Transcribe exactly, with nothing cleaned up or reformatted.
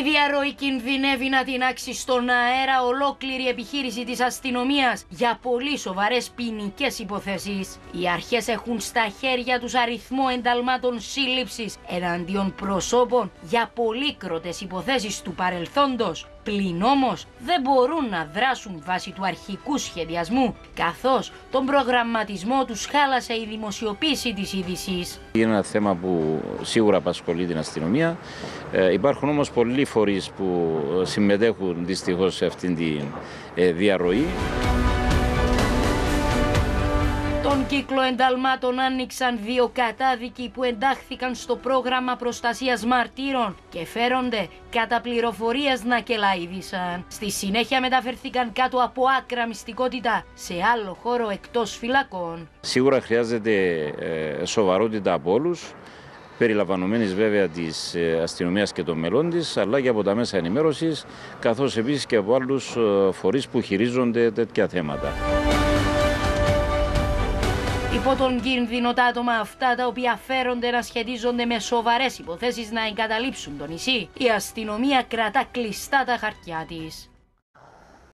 Η διαρροή κινδυνεύει να τινάξει στον αέρα ολόκληρη επιχείρηση της αστυνομίας για πολύ σοβαρές ποινικές υποθέσεις. Οι αρχές έχουν στα χέρια τους αριθμό ενταλμάτων σύλληψης εναντίον προσώπων για πολύκροτες υποθέσεις του παρελθόντος. Πλην όμως δεν μπορούν να δράσουν βάσει του αρχικού σχεδιασμού, καθώς τον προγραμματισμό τους χάλασε η δημοσιοποίηση της είδησης. Είναι ένα θέμα που σίγουρα απασχολεί την αστυνομία. Ε, υπάρχουν όμως πολλοί φορείς που συμμετέχουν δυστυχώς σε αυτήν τη ε, διαρροή. Τον κύκλο ενταλμάτων άνοιξαν δύο κατάδικοι που εντάχθηκαν στο πρόγραμμα προστασίας μαρτύρων και φέρονται κατά πληροφορίες να κελαΐδησαν. Στη συνέχεια μεταφερθήκαν κάτω από άκρα μυστικότητα σε άλλο χώρο εκτός φυλακών. Σίγουρα χρειάζεται ε, σοβαρότητα από όλους, περιλαμβανομένης βέβαια της αστυνομίας και των μελών της, αλλά και από τα μέσα ενημέρωσης, καθώς επίσης και από άλλους φορείς που χειρίζονται τέτοια θέματα. Υπό τον κίνδυνο τα άτομα αυτά, τα οποία φέρονται να σχετίζονται με σοβαρές υποθέσεις, να εγκαταλείψουν το νησί, η αστυνομία κρατά κλειστά τα χαρτιά της.